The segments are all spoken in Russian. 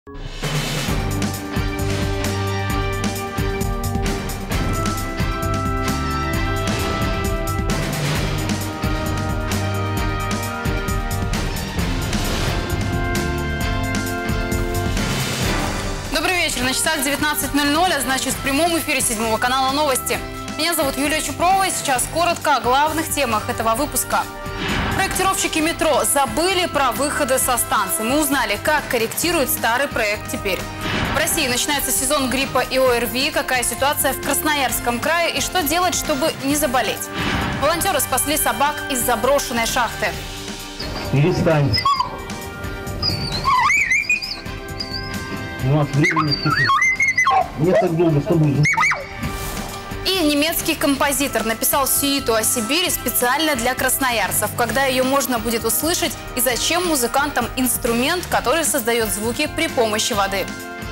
Добрый вечер. На часах 19:00, а значит в прямом эфире 7 канала новости. Меня зовут Юлия Чупрова, и сейчас коротко о главных темах этого выпуска. Проектировщики метро забыли про выходы со станции. Мы узнали, как корректируют старый проект теперь. В России начинается сезон гриппа и ОРВИ. Какая ситуация в Красноярском крае и что делать, чтобы не заболеть? Волонтеры спасли собак из заброшенной шахты. Перестань. У нас времени не так долго с тобой. И немецкий композитор написал сюиту о Сибири специально для красноярцев. Когда ее можно будет услышать и зачем музыкантам инструмент, который создает звуки при помощи воды.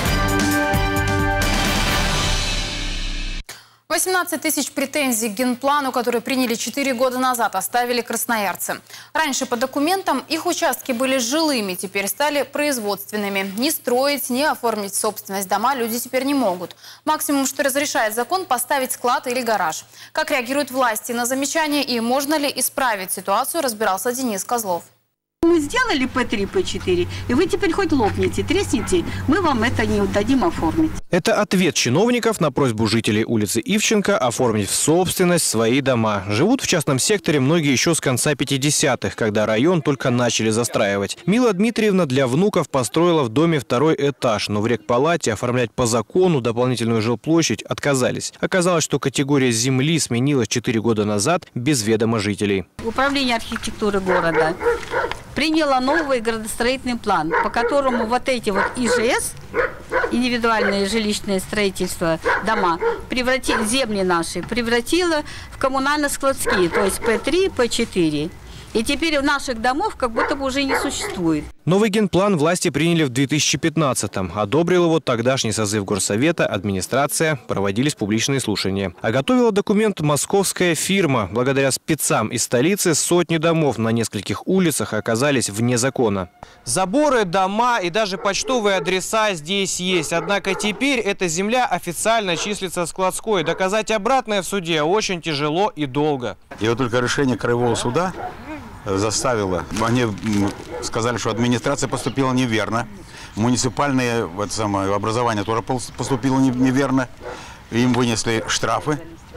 18 тысяч претензий к генплану, которые приняли 4 года назад, оставили красноярцы. Раньше по документам их участки были жилыми, теперь стали производственными. Ни строить, ни оформить собственность дома люди теперь не могут. Максимум, что разрешает закон, поставить склад или гараж. Как реагируют власти на замечания и можно ли исправить ситуацию, разбирался Денис Козлов. Мы сделали П3, П4, и вы теперь хоть лопнете, тресните, мы вам это не дадим оформить. Это ответ чиновников на просьбу жителей улицы Ивченко оформить в собственность свои дома. Живут в частном секторе многие еще с конца 50-х, когда район только начали застраивать. Мила Дмитриевна для внуков построила в доме 2-й этаж, но в рекпалате оформлять по закону дополнительную жилплощадь отказались. Оказалось, что категория земли сменилась 4 года назад без ведома жителей. Управление архитектуры города приняло новый градостроительный план, по которому вот эти вот ИЖС, индивидуальные жилищные строительства, дома, земли наши превратило в коммунально-складские, то есть П3, П4. И теперь наших домов как будто бы уже не существует. Новый генплан власти приняли в 2015-м. Одобрил его тогдашний созыв горсовета, администрация, проводились публичные слушания. А готовила документ московская фирма. Благодаря спецам из столицы сотни домов на нескольких улицах оказались вне закона. Заборы, дома и даже почтовые адреса здесь есть. Однако теперь эта земля официально числится складской. Доказать обратное в суде очень тяжело и долго. И вот только решение краевого суда заставило. Они сказали, что администрация поступила неверно. Муниципальное образование тоже поступило неверно. Им вынесли штрафы.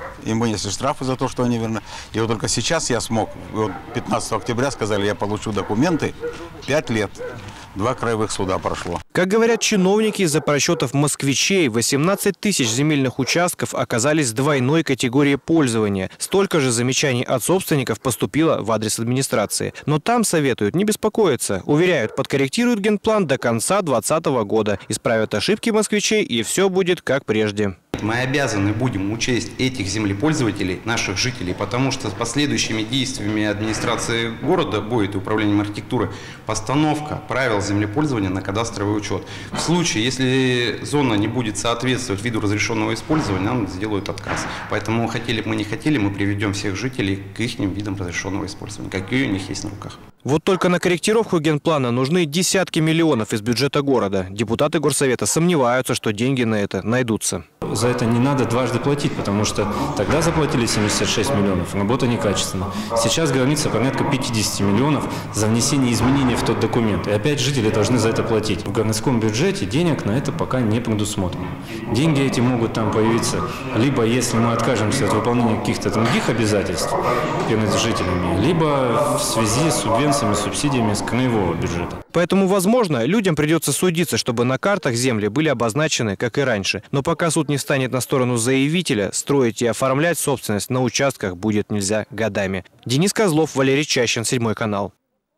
За то, что они неверно. И вот только сейчас я смог. Вот 15 октября сказали, я получу документы. 5 лет. 2 краевых суда прошло. Как говорят чиновники, из-за просчетов москвичей 18 тысяч земельных участков оказались двойной категории пользования. Столько же замечаний от собственников поступило в адрес администрации. Но там советуют не беспокоиться. Уверяют, подкорректируют генплан до конца 2020 года. Исправят ошибки москвичей, и все будет как прежде. Мы обязаны будем учесть этих землепользователей, наших жителей, потому что с последующими действиями администрации города будет и управлением архитектуры постановка правил землепользования на кадастровый учет. В случае, если зона не будет соответствовать виду разрешенного использования, нам сделают отказ. Поэтому хотели бы мы не хотели, мы приведем всех жителей к их видам разрешенного использования, какие у них есть на руках. Вот только на корректировку генплана нужны десятки миллионов из бюджета города. Депутаты горсовета сомневаются, что деньги на это найдутся. За это не надо дважды платить, потому что тогда заплатили 76 миллионов, работа некачественная. Сейчас граница порядка 50 миллионов за внесение изменений в тот документ. И опять жители должны за это платить. В городском бюджете денег на это пока не предусмотрено. Деньги эти могут там появиться, либо если мы откажемся от выполнения каких-то других обязательств перед жителями, либо в связи с субвенциями, субсидиями с краевого бюджета. Поэтому, возможно, людям придется судиться, чтобы на картах земли были обозначены, как и раньше. Но пока суд не встанет на сторону заявителя, строить и оформлять собственность на участках будет нельзя годами. Денис Козлов, Валерий Чащин, 7 канал.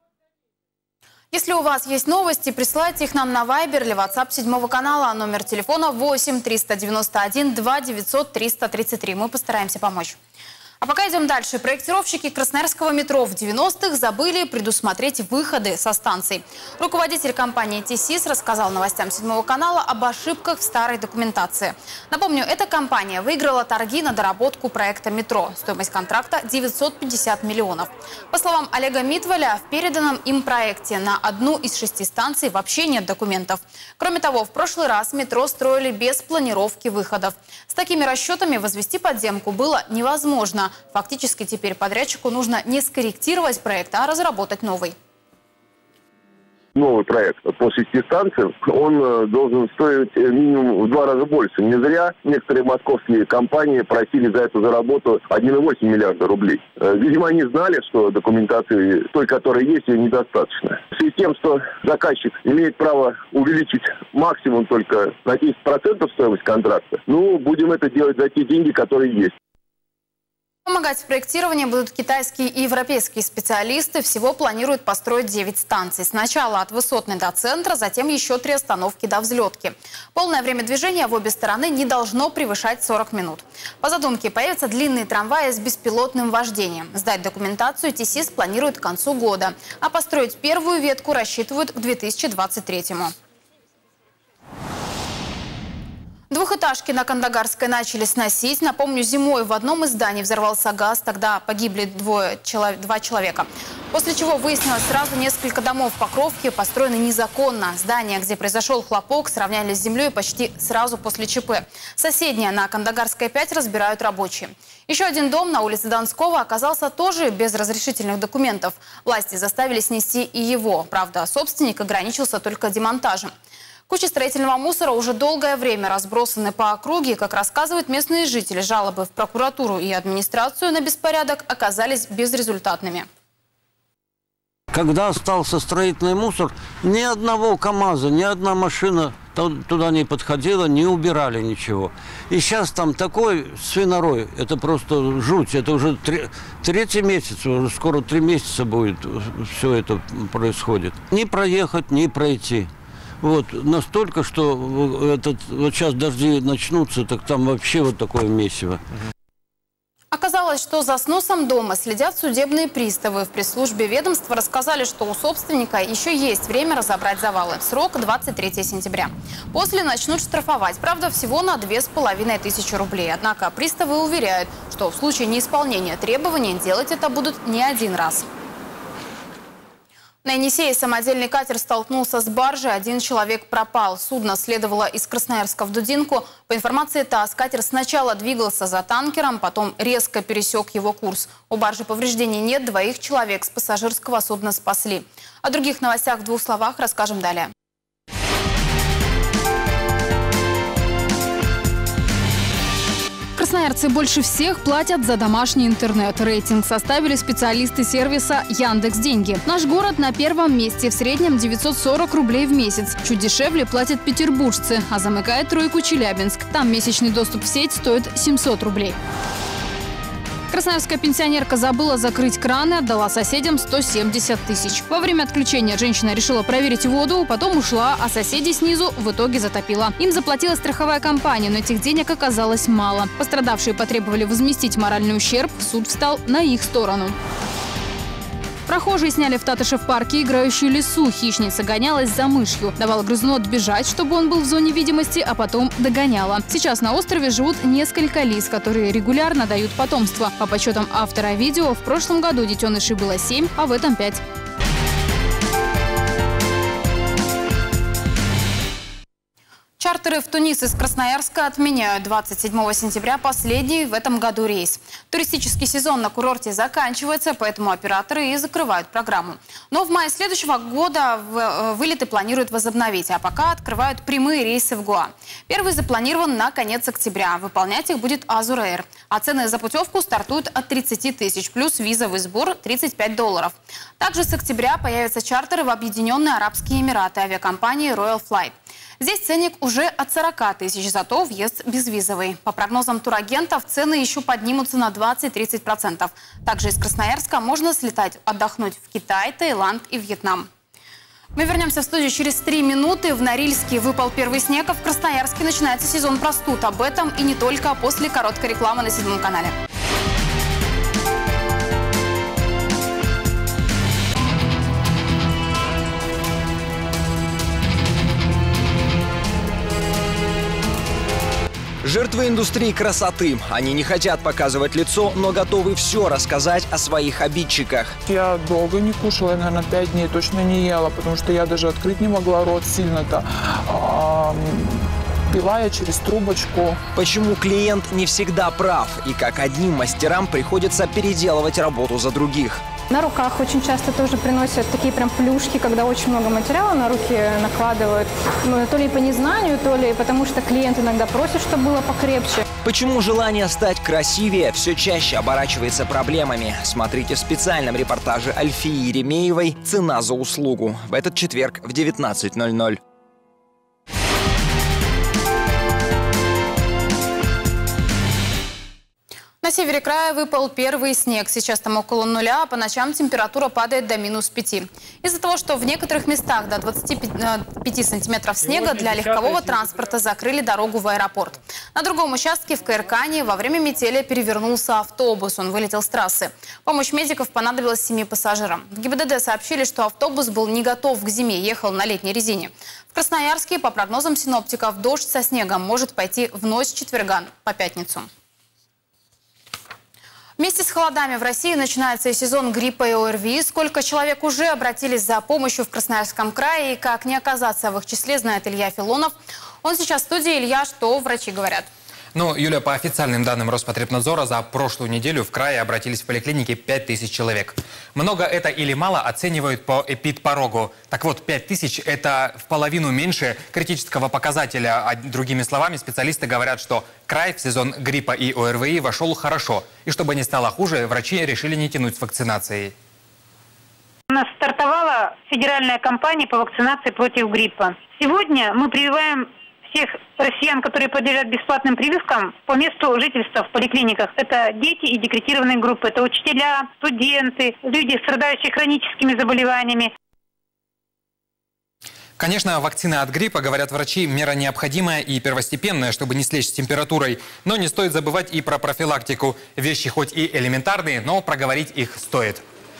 Если у вас есть новости, присылайте их нам на Viber или WhatsApp 7 канала. Номер телефона 8 391 2 900 333. Мы постараемся помочь. А пока идем дальше. Проектировщики красноярского метро в 90-х забыли предусмотреть выходы со станций. Руководитель компании «ТСИС» рассказал новостям 7 канала об ошибках в старой документации. Напомню, эта компания выиграла торги на доработку проекта метро. Стоимость контракта – 950 миллионов. По словам Олега Митволя, в переданном им проекте на одну из 6 станций вообще нет документов. Кроме того, в прошлый раз метро строили без планировки выходов. С такими расчетами возвести подземку было невозможно. Фактически теперь подрядчику нужно не скорректировать проект, а разработать новый. Новый проект по 6 станциям, он должен стоить минимум в 2 раза больше. Не зря некоторые московские компании просили за эту работу 1,8 миллиарда рублей. Видимо, они знали, что документации той, которая есть, ее недостаточно. В связи с тем, что заказчик имеет право увеличить максимум только на 10% стоимость контракта, будем это делать за те деньги, которые есть. Помогать в проектировании будут китайские и европейские специалисты. Всего планируют построить 9 станций. Сначала от Высотной до центра, затем еще 3 остановки до Взлетки. Полное время движения в обе стороны не должно превышать 40 минут. По задумке появятся длинные трамваи с беспилотным вождением. Сдать документацию ТСИС планирует к концу года. А построить первую ветку рассчитывают к 2023-му. Двухэтажки на Кандагарской начали сносить. Напомню, зимой в одном из зданий взорвался газ. Тогда погибли 2 человека. После чего выяснилось, сразу несколько домов в Покровке построены незаконно. Здание, где произошел хлопок, сравняли с землей почти сразу после ЧП. Соседнее на Кандагарской 5 разбирают рабочие. Еще один дом на улице Донского оказался тоже без разрешительных документов. Власти заставили снести и его. Правда, собственник ограничился только демонтажем. Кучи строительного мусора уже долгое время разбросаны по округе. Как рассказывают местные жители, жалобы в прокуратуру и администрацию на беспорядок оказались безрезультатными. Когда остался строительный мусор, ни одного КАМАЗа, ни одна машина туда не подходила, не убирали ничего. И сейчас там такой свинорой, это просто жуть. Это уже третий месяц, уже скоро 3 месяца будет, все это происходит. Ни проехать, ни пройти. Вот, настолько, что вот сейчас дожди начнутся, так там вообще вот такое месиво. Оказалось, что за сносом дома следят судебные приставы. В пресс-службе ведомства рассказали, что у собственника еще есть время разобрать завалы. Срок 23 сентября. После начнут штрафовать. Правда, всего на 2500 рублей. Однако приставы уверяют, что в случае неисполнения требований делать это будут не один раз. На Енисее самодельный катер столкнулся с баржей, 1 человек пропал. Судно следовало из Красноярска в Дудинку. По информации ТАСС, катер сначала двигался за танкером, потом резко пересек его курс. У баржи повреждений нет, 2 человек с пассажирского судна спасли. О других новостях в 2 словах расскажем далее. Красноярцы больше всех платят за домашний интернет. Рейтинг составили специалисты сервиса Яндекс.Деньги. Наш город на 1-м месте, в среднем 940 рублей в месяц. Чуть дешевле платят петербуржцы, а замыкает тройку Челябинск. Там месячный доступ в сеть стоит 700 рублей. Красноярская пенсионерка забыла закрыть краны, отдала соседям 170 тысяч. Во время отключения женщина решила проверить воду, потом ушла, а соседей снизу в итоге затопила. Им заплатила страховая компания, но этих денег оказалось мало. Пострадавшие потребовали возместить моральный ущерб, суд встал на их сторону. Прохожие сняли в Татышев-парке играющую лису. Хищница гонялась за мышью. Давала грызуну отбежать, чтобы он был в зоне видимости, а потом догоняла. Сейчас на острове живут несколько лис, которые регулярно дают потомство. По подсчетам автора видео, в прошлом году детенышей было 7, а в этом 5. Чартеры в Тунис из Красноярска отменяют 27 сентября последний в этом году рейс. Туристический сезон на курорте заканчивается, поэтому операторы и закрывают программу. Но в мае следующего года вылеты планируют возобновить, а пока открывают прямые рейсы в Гоа. Первый запланирован на конец октября. Выполнять их будет Azur Air. А цены за путевку стартуют от 30 тысяч, плюс визовый сбор $35. Также с октября появятся чартеры в Объединенные Арабские Эмираты авиакомпании Royal Flight. Здесь ценник уже от 40 тысяч, зато въезд безвизовый. По прогнозам турагентов, цены еще поднимутся на 20-30%. Также из Красноярска можно слетать отдохнуть в Китай, Таиланд и Вьетнам. Мы вернемся в студию через 3 минуты. В Норильске выпал первый снег, а в Красноярске начинается сезон простуд. Об этом и не только после короткой рекламы на 7 канале. Жертвы индустрии красоты. Они не хотят показывать лицо, но готовы все рассказать о своих обидчиках. Я долго не кушала, я, наверное, 5 дней точно не ела, потому что я даже открыть не могла рот сильно-то. Пила я через трубочку. Почему клиент не всегда прав и как одним мастерам приходится переделывать работу за других? На руках очень часто тоже приносят такие прям плюшки, когда очень много материала на руки накладывают. Ну, то ли по незнанию, то ли потому что клиент иногда просит, чтобы было покрепче. Почему желание стать красивее все чаще оборачивается проблемами? Смотрите в специальном репортаже Альфии Еремеевой «Цена за услугу» в этот четверг в 19:00. На севере края выпал первый снег. Сейчас там около 0, а по ночам температура падает до -5. Из-за того, что в некоторых местах до 25 сантиметров снега, для легкового транспорта закрыли дорогу в аэропорт. На другом участке в Каиркане во время метели перевернулся автобус. Он вылетел с трассы. Помощь медиков понадобилась 7 пассажирам. В ГИБДД сообщили, что автобус был не готов к зиме, ехал на летней резине. В Красноярске, по прогнозам синоптиков, дождь со снегом может пойти в ночь с четверга по пятницу. Вместе с холодами в России начинается и сезон гриппа и ОРВИ. Сколько человек уже обратились за помощью в Красноярском крае и как не оказаться в их числе, знает Илья Филонов. Он сейчас в студии. Илья, что врачи говорят? Ну, Юля, по официальным данным Роспотребнадзора, за прошлую неделю в крае обратились в поликлинике 5000 человек. Много это или мало оценивают по эпидпорогу. Так вот, 5000 – это в половину меньше критического показателя. А другими словами, специалисты говорят, что край в сезон гриппа и ОРВИ вошел хорошо. И чтобы не стало хуже, врачи решили не тянуть с вакцинацией. У нас стартовала федеральная кампания по вакцинации против гриппа. Сегодня мы прививаем всех россиян, которые подлежат бесплатным прививкам, по месту жительства в поликлиниках. Это дети и декретированные группы, это учителя, студенты, люди, страдающие хроническими заболеваниями. Конечно, вакцина от гриппа, говорят врачи, мера необходимая и первостепенная, чтобы не слечь с температурой. Но не стоит забывать и про профилактику. Вещи хоть и элементарные, но проговорить их стоит.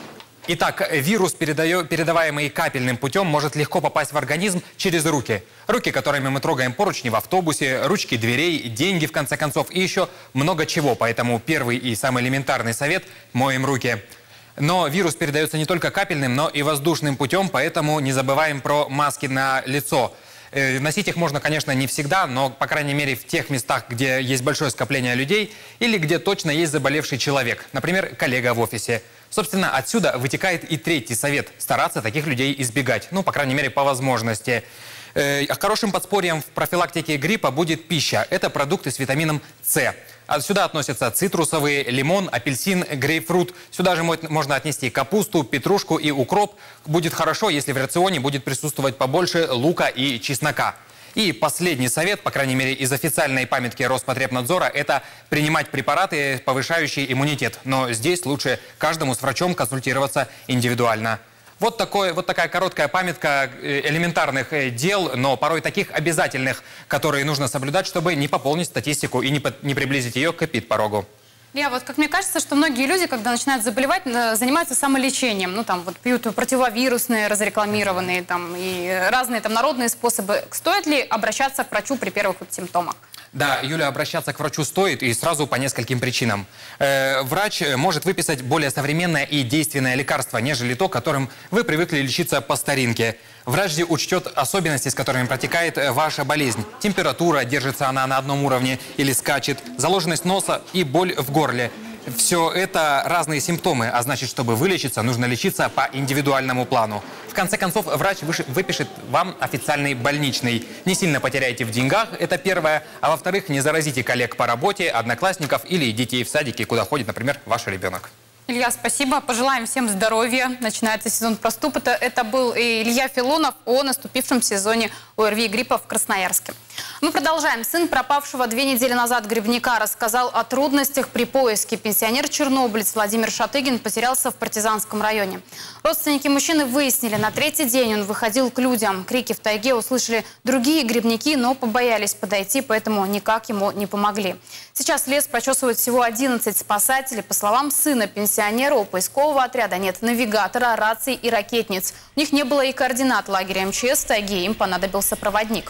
Итак, вирус, передаваемый капельным путем, может легко попасть в организм через руки. Руки, которыми мы трогаем поручни в автобусе, ручки дверей, деньги, в конце концов, и еще много чего. Поэтому первый и самый элементарный совет – моем руки. Но вирус передается не только капельным, но и воздушным путем, поэтому не забываем про маски на лицо. Носить их можно, конечно, не всегда, но, по крайней мере, в тех местах, где есть большое скопление людей или где точно есть заболевший человек, например, коллега в офисе. Собственно, отсюда вытекает и третий совет – стараться таких людей избегать, ну, по крайней мере, по возможности. Хорошим подспорьем в профилактике гриппа будет пища. Это продукты с витамином С. Сюда относятся цитрусовые, лимон, апельсин, грейпфрут. Сюда же можно отнести капусту, петрушку и укроп. Будет хорошо, если в рационе будет присутствовать побольше лука и чеснока. И последний совет, по крайней мере из официальной памятки Роспотребнадзора, это принимать препараты, повышающие иммунитет. Но здесь лучше каждому с врачом консультироваться индивидуально. Вот такая короткая памятка элементарных дел, но порой таких обязательных, которые нужно соблюдать, чтобы не пополнить статистику и не приблизить ее к эпидпорогу. Я вот как мне кажется, что многие люди, когда начинают заболевать, занимаются самолечением. Ну там вот пьют противовирусные, разрекламированные там и разные там народные способы. Стоит ли обращаться к врачу при первых симптомах? Да, Юля, обращаться к врачу стоит и сразу по нескольким причинам. Врач может выписать более современное и действенное лекарство, нежели то, которым вы привыкли лечиться по старинке. Врач же учтет особенности, с которыми протекает ваша болезнь. Температура, держится она на одном уровне или скачет, заложенность носа и боль в горле. Все это разные симптомы, а значит, чтобы вылечиться, нужно лечиться по индивидуальному плану. В конце концов, врач выпишет вам официальный больничный. Не сильно потеряете в деньгах, это первое. А во-вторых, не заразите коллег по работе, одноклассников или детей в садике, куда ходит, например, ваш ребенок. Илья, спасибо. Пожелаем всем здоровья. Начинается сезон простуд. Это был Илья Филонов о наступившем сезоне ОРВИ и гриппа в Красноярске. Мы продолжаем. Сын пропавшего 2 недели назад грибника рассказал о трудностях при поиске. Пенсионер-чернобылец Владимир Шатыгин потерялся в Партизанском районе. Родственники мужчины выяснили, на 3-й день он выходил к людям. Крики в тайге услышали другие грибники, но побоялись подойти, поэтому никак ему не помогли. Сейчас лес прочесывают всего 11 спасателей. По словам сына пенсионера, у поискового отряда нет навигатора, раций и ракетниц. У них не было и координат лагеря МЧС в тайге, им понадобился проводник.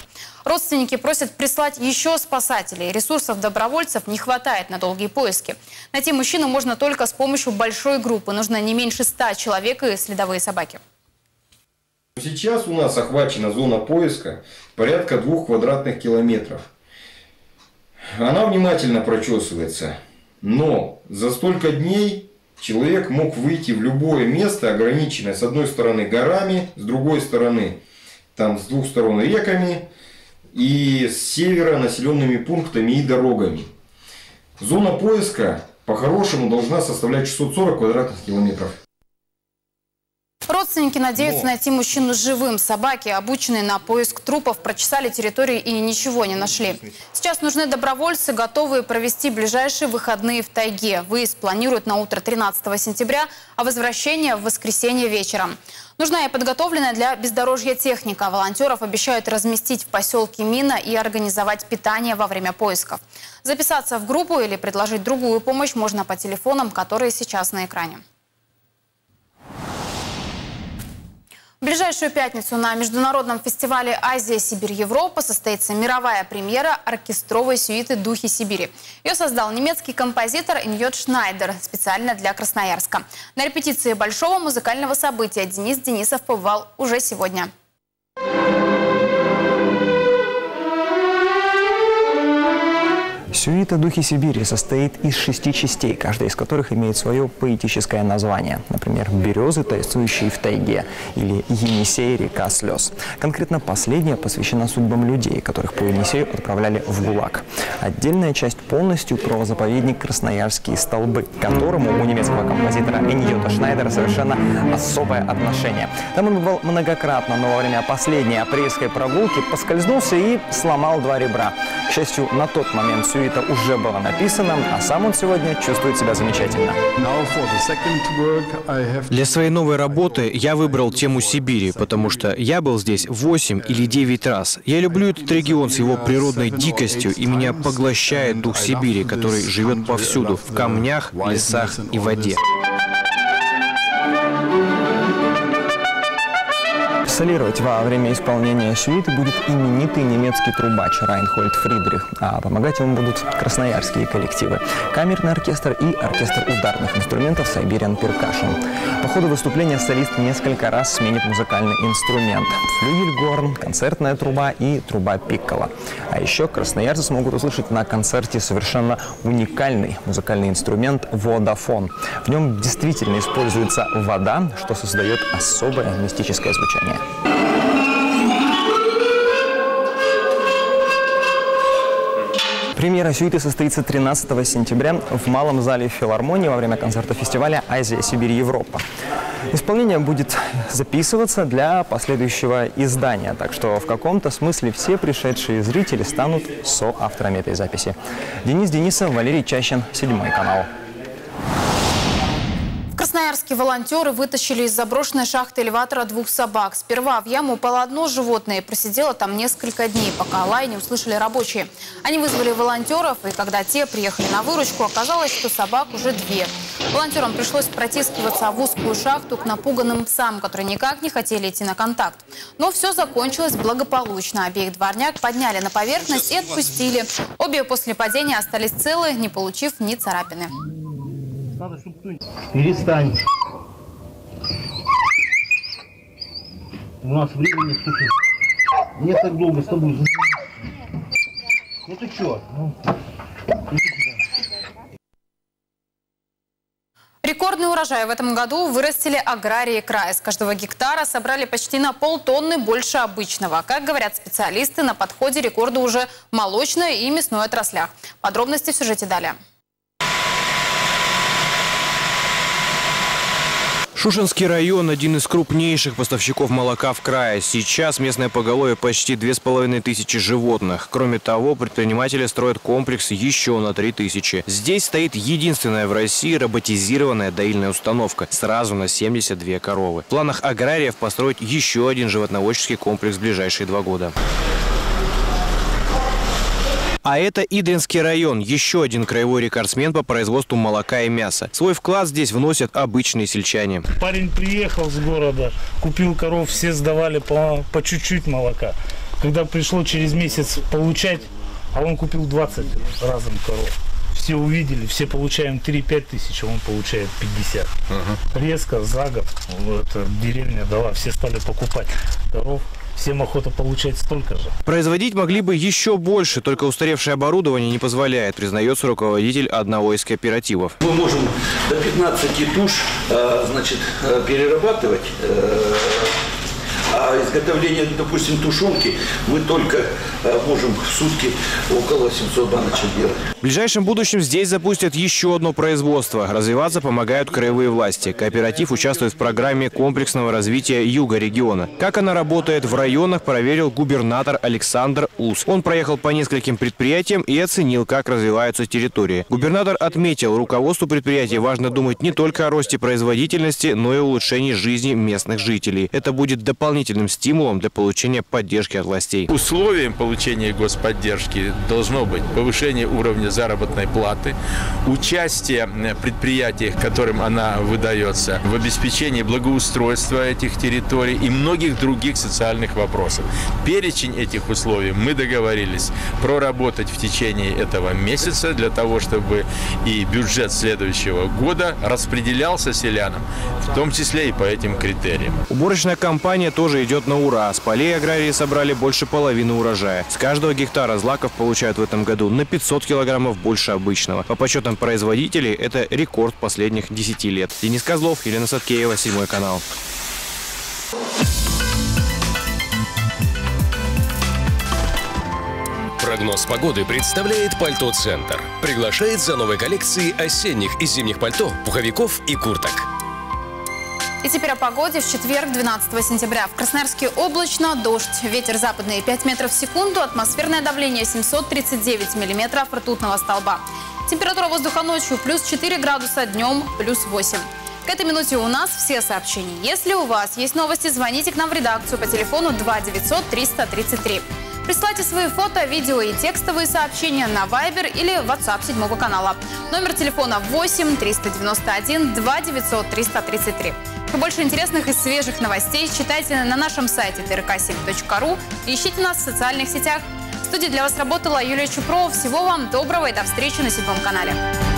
Родственники просят прислать еще спасателей. Ресурсов добровольцев не хватает на долгие поиски. Найти мужчину можно только с помощью большой группы. Нужно не меньше 100 человек и следовые собаки. Сейчас у нас охвачена зона поиска порядка 2 квадратных километров. Она внимательно прочесывается, но за столько дней человек мог выйти в любое место, ограниченное с одной стороны горами, с другой стороны, там с двух сторон реками и с севера населенными пунктами и дорогами. Зона поиска по-хорошему должна составлять 640 квадратных километров. Родственники надеются найти мужчину живым. Собаки, обученные на поиск трупов, прочесали территорию и ничего не нашли. Сейчас нужны добровольцы, готовые провести ближайшие выходные в тайге. Выезд планируют на утро 13 сентября, а возвращение в воскресенье вечером. Нужна и подготовленная для бездорожья техника. Волонтеров обещают разместить в поселке Мина и организовать питание во время поисков. Записаться в группу или предложить другую помощь можно по телефонам, которые сейчас на экране. В ближайшую пятницу на международном фестивале «Азия, Сибирь, Европа» состоится мировая премьера оркестровой сюиты «Духи Сибири». Ее создал немецкий композитор Иньот Шнайдер специально для Красноярска. На репетиции большого музыкального события Денис Денисов побывал уже сегодня. Сюита «Духи Сибири» состоит из 6 частей, каждая из которых имеет свое поэтическое название. Например, «Березы, танцующие в тайге» или «Енисей, река слез». Конкретно последняя посвящена судьбам людей, которых по Енисею отправляли в ГУЛАГ. Отдельная часть полностью про заповедник «Красноярские столбы», к которому у немецкого композитора Иньота Шнайдера совершенно особое отношение. Там он бывал многократно, но во время последней апрельской прогулки поскользнулся и сломал 2 ребра. К счастью, на тот момент сюита уже было написано, а сам он сегодня чувствует себя замечательно. Для своей новой работы я выбрал тему Сибири, потому что я был здесь 8 или 9 раз. Я люблю этот регион с его природной дикостью, и меня поглощает дух Сибири, который живет повсюду, в камнях, лесах и воде. Солировать во время исполнения сюиты будет именитый немецкий трубач Райнхольд Фридрих, а помогать ему будут красноярские коллективы, камерный оркестр и оркестр ударных инструментов Siberian Percussion. По ходу выступления солист несколько раз сменит музыкальный инструмент – флюгельгорн, концертная труба и труба пикколо. А еще красноярцы смогут услышать на концерте совершенно уникальный музыкальный инструмент – водофон. В нем действительно используется вода, что создает особое мистическое звучание. Премьера сюиты состоится 13 сентября в Малом зале филармонии во время концерта фестиваля «Азия, Сибирь, Европа». Исполнение будет записываться для последующего издания, так что в каком-то смысле все пришедшие зрители станут соавторами этой записи. Денис Денисов, Валерий Чащин, 7 канал. В Красноярске волонтеры вытащили из заброшенной шахты элеватора 2 собак. Сперва в яму упало одно животное и просидело там несколько дней, пока лай не услышали рабочие. Они вызвали волонтеров, и когда те приехали на выручку, оказалось, что собак уже 2. Волонтерам пришлось протискиваться в узкую шахту к напуганным псам, которые никак не хотели идти на контакт. Но все закончилось благополучно. Обеих дворняг подняли на поверхность и отпустили. Обе после падения остались целы, не получив ни царапины. Перестань. У нас времени, слушай. Не так долго с тобой. Ну ты чё? Рекордный урожай в этом году вырастили аграрии края. С каждого гектара собрали почти на полтонны больше обычного. Как говорят специалисты, на подходе рекорды уже молочной и мясной отраслях. Подробности в сюжете далее. Шушенский район – один из крупнейших поставщиков молока в крае. Сейчас местное поголовье почти 2500 животных. Кроме того, предприниматели строят комплекс еще на 3000. Здесь стоит единственная в России роботизированная доильная установка. Сразу на 72 коровы. В планах аграриев построить еще один животноводческий комплекс в ближайшие 2 года. А это Идринский район, еще один краевой рекордсмен по производству молока и мяса. Свой вклад здесь вносят обычные сельчане. Парень приехал с города, купил коров, все сдавали по чуть-чуть молока. Когда пришло через месяц получать, а он купил 20 разом коров. Все увидели, все получаем 3-5 тысяч, а он получает 50. Резко за год эта деревня дала, все стали покупать коров. Всем охота получать столько же. Производить могли бы еще больше, только устаревшее оборудование не позволяет, признается руководитель одного из кооперативов. Мы можем до 15 туш перерабатывать. А изготовление, допустим, тушенки мы только можем в сутки около 700 баночек делать. В ближайшем будущем здесь запустят еще одно производство. Развиваться помогают краевые власти. Кооператив участвует в программе комплексного развития юга региона. Как она работает в районах, проверил губернатор Александр Ус. Он проехал по нескольким предприятиям и оценил, как развиваются территории. Губернатор отметил, руководству предприятий важно думать не только о росте производительности, но и о улучшении жизни местных жителей. Это будет дополнительным стимулом для получения поддержки от властей. Условием получения господдержки должно быть повышение уровня заработной платы, участие в предприятиях, которым она выдается, в обеспечении благоустройства этих территорий и многих других социальных вопросов. Перечень этих условий мы договорились проработать в течение этого месяца для того, чтобы и бюджет следующего года распределялся селянам, в том числе и по этим критериям. Уборочная кампания тоже идет на ура. С полей аграрии собрали больше половины урожая. С каждого гектара злаков получают в этом году на 500 килограммов больше обычного. По подсчетам производителей, это рекорд последних 10 лет. Денис Козлов, Елена Саткеева, 7 канал. Прогноз погоды представляет Пальто-центр. Приглашает за новой коллекцией осенних и зимних пальто, пуховиков и курток. И теперь о погоде. В четверг, 12 сентября. В Красноярске облачно, дождь. Ветер западный 5 метров в секунду. Атмосферное давление 739 миллиметров ртутного столба. Температура воздуха ночью плюс 4 градуса, днем плюс 8. К этой минуте у нас все сообщения. Если у вас есть новости, звоните к нам в редакцию по телефону 2 900 333. Присылайте свои фото, видео и текстовые сообщения на Viber или WhatsApp 7 канала. Номер телефона 8 391 2 900 333. Больше интересных и свежих новостей читайте на нашем сайте trk7.ru и ищите нас в социальных сетях. В студии для вас работала Юлия Чупрова. Всего вам доброго и до встречи на 7 канале.